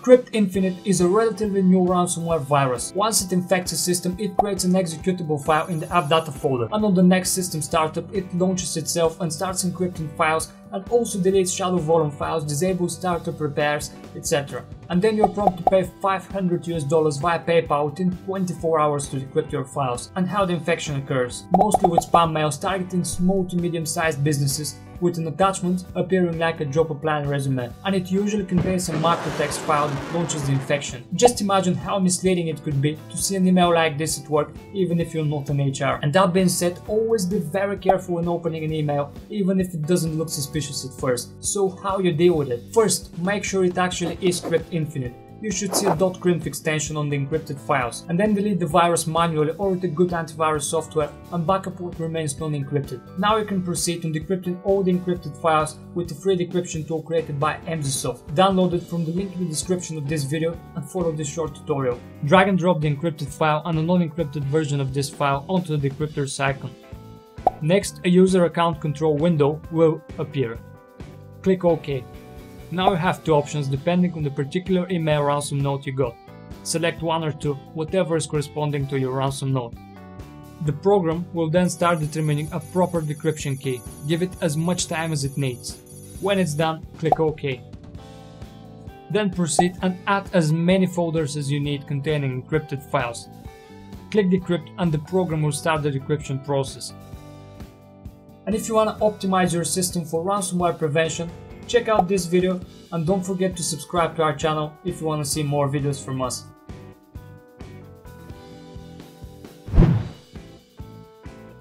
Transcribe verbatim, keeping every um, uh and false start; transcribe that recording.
CryptInfinite is a relatively new ransomware virus. Once it infects a system, it creates an executable file in the app data folder, and on the next system startup it launches itself and starts encrypting files, and also deletes shadow volume files, disables startup repairs, et cetera. And then you're prompted to pay five hundred US dollars via PayPal within twenty-four hours to decrypt your files. And how the infection occurs: mostly with spam mails targeting small to medium sized businesses, with an attachment appearing like a drop a plan resume, and it usually contains a macrotext file that launches the infection. Just imagine how misleading it could be to see an email like this at work, even if you're not in H R. And that being said, always be very careful when opening an email, even if it doesn't look suspicious at first. So how you deal with it? First, make sure it actually is CryptInfinite. You should see a .crinf extension on the encrypted files, and then delete the virus manually or with a good antivirus software and backup what remains non-encrypted. Now you can proceed on decrypting all the encrypted files with the free decryption tool created by Microsoft. Download it from the link in the description of this video and follow this short tutorial. Drag and drop the encrypted file and a non-encrypted version of this file onto the decryptor's icon. Next, a user account control window will appear. Click OK. Now you have two options depending on the particular email ransom note you got. Select one or two, whatever is corresponding to your ransom note. The program will then start determining a proper decryption key. Give it as much time as it needs. When it's done, click OK. Then proceed and add as many folders as you need containing encrypted files. Click Decrypt and the program will start the decryption process. And if you want to optimize your system for ransomware prevention, check out this video and don't forget to subscribe to our channel if you want to see more videos from us.